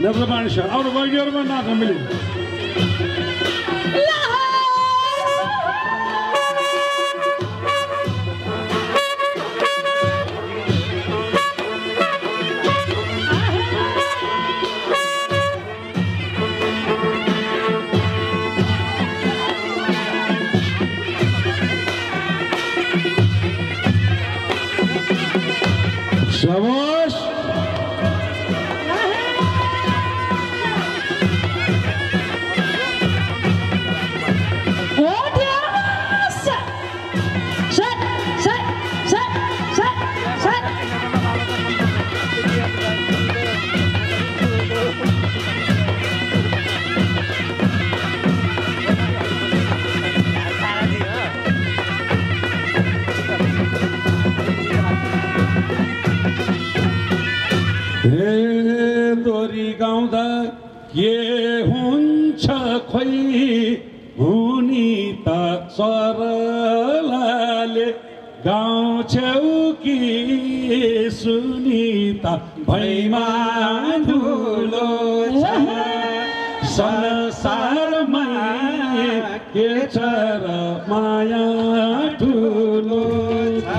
नेत्रपाणी sir अरू बहिनीहरूमा नाच्न मिल्यो शाबाश दोरी गाउँदा के हुन्छ खोइ हुनी त सरलाले गाउँ छेउ कि सुनिता भैमा ठुलो छ संसारमा के छ र माया ठुलो छ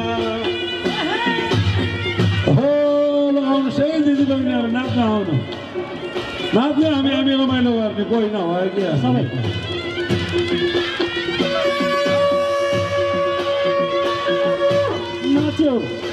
नाच्न आउनु नाच्ने हामी रमाइलो गर्ने कोही नभयो कि सबै नाच्यो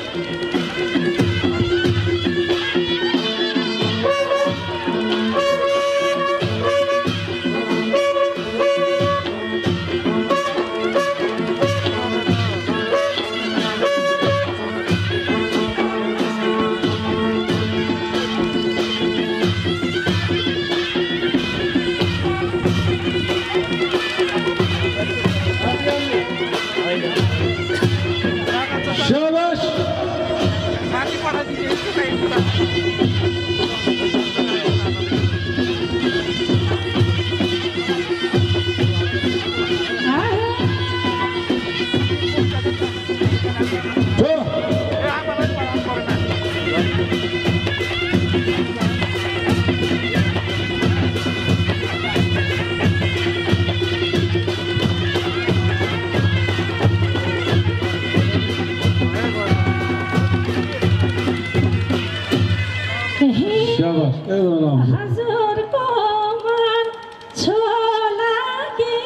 हजुरको मन छोला कि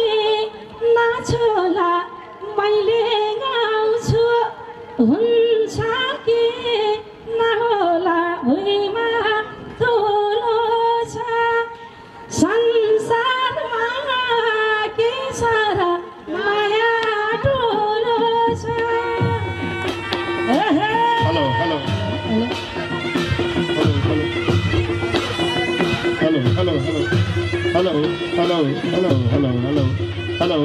नाछोला मैले गाउँछु हुन्छ कि नहोला भुइँमा ठुलो छ संसारमा के छ र माया ठुलो छ hello hello Hello, hello, hello, hello, hello, hello, hello, hello.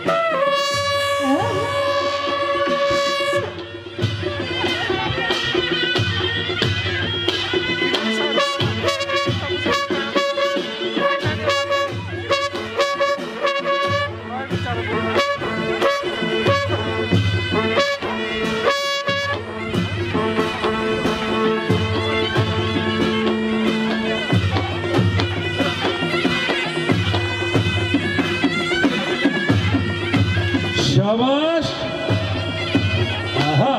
शाबाश आहा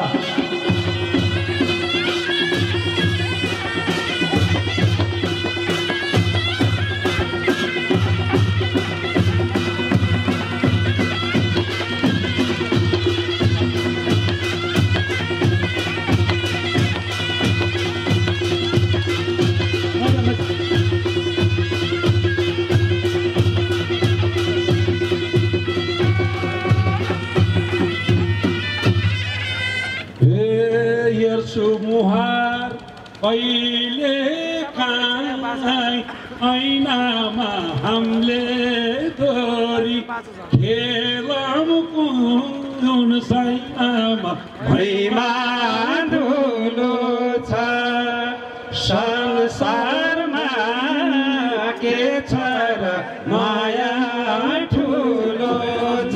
मुहार कहिले काहीँ ऐनामा हामीले दोरी खेलौँ कुन सैनामा भैमा ठुलो छ संसारमा के छ र माया ठुलो छ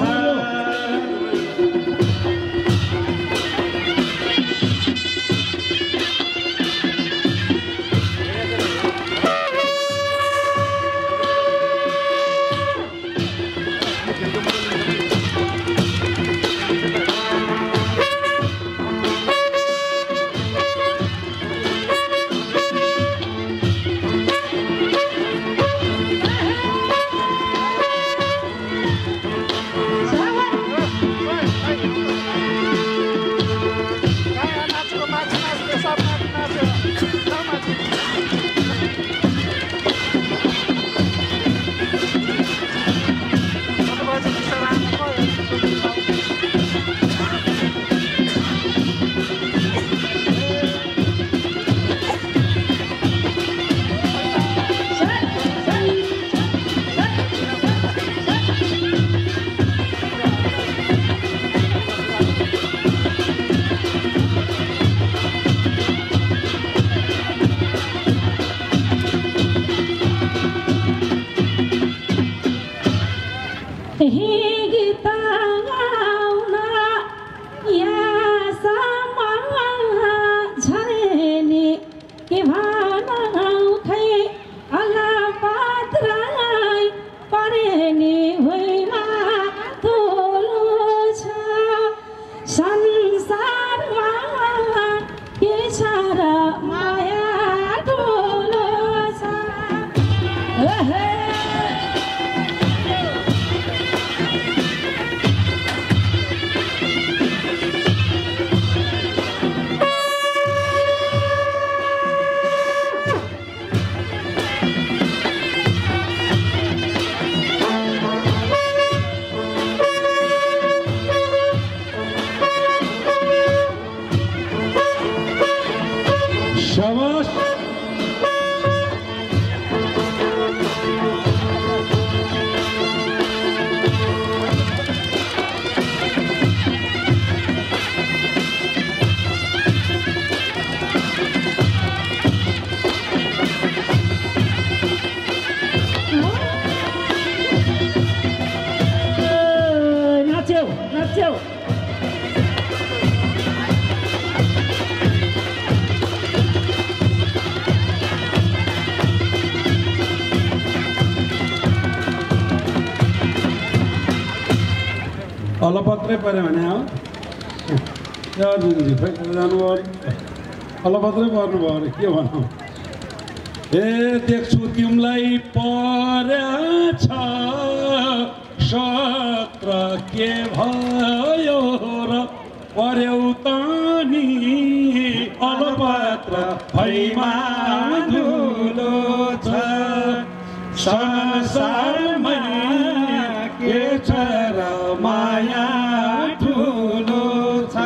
शाबाश नाच्यौ नाच्यौ अलपत्रै पऱ्यो भने हो दिदी खै जानुभयो अलपत्रै पर्नुभयो अरे के भनौँ ए देख्छु तिमीलाई परेछ सत्र के भयो र पर्यौ त नि अलपत्र भैमा धुलो छ संसारमा के छ र माया ठुलो छ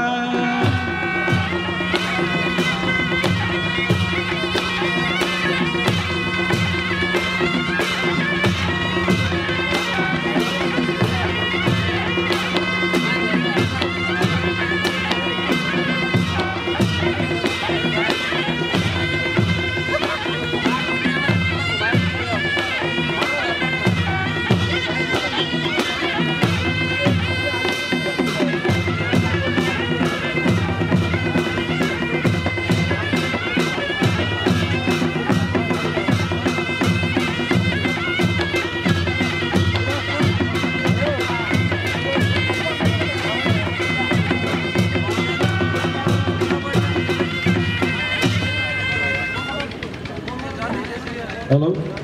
हेलो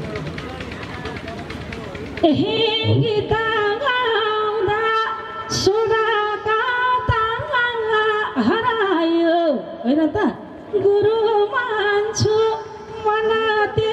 गीत गाउँदा सुनाका तारा हरायो होइन त गुरु मान्छु मन